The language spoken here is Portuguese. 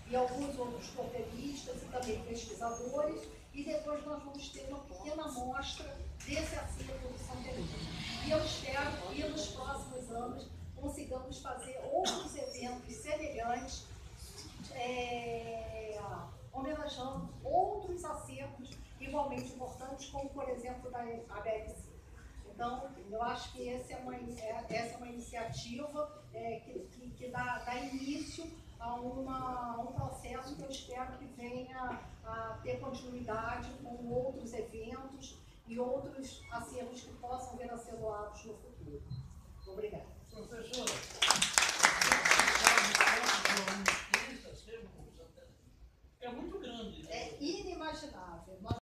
e alguns outros roteiristas e também pesquisadores, e depois nós vamos ter uma pequena amostra desse acervo do São Bernardo. E eu espero que nos próximos anos consigamos fazer outros eventos semelhantes, homenageando outros acervos igualmente importantes, como, por exemplo, da ABLC. Então, eu acho que essa é uma iniciativa que dá início a um processo que eu espero que venha a ter continuidade com outros eventos e outros acervos que possam vir a ser doados no futuro. Obrigada. Professora.